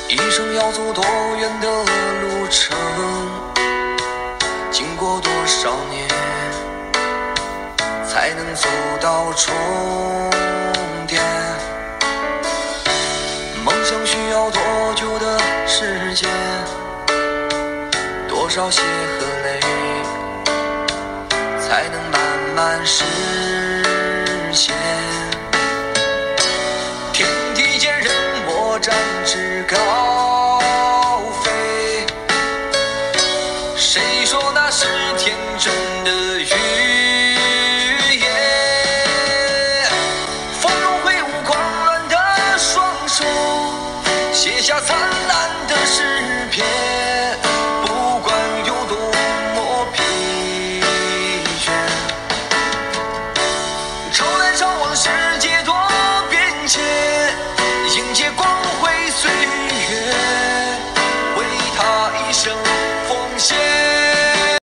一生要走多远的路程，经过多少年，才能走到终点？梦想需要多久的时间？多少血和泪，才能慢慢实现？天地间任我展翅高飞，谁说那是天真的语言？风中挥舞狂乱的双手，写下灿烂的诗篇。